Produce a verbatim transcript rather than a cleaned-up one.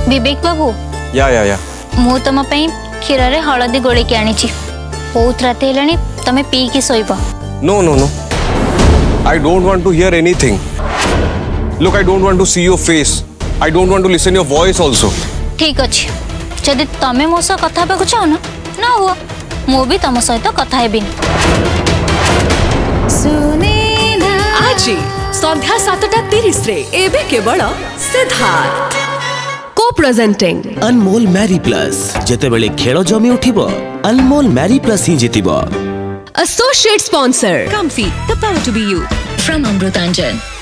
विवेक बाबू या या या मु तुम क्षीर रे हलदी गोले के आनी बहुत रात है तमें पी की सोइब no no no I don't want to hear anything look I don't want to see your face I don't want to listen your voice also ठीक अच्छे जदि तमें मो सह कथा हेबाकु चाहो ना ना हुआ मु भी तुम सहित कथा हेबी आज संध्या सातटा तीस रे एबे केवल सिद्धार्थ को प्रेजेंटिंग अनमोल मैरी प्लस जेते बेले खेल जमी उठिबो अनमोल मैरी प्लस ही जितिबो associate sponsor Comfy the power to be you from Amrutanjan।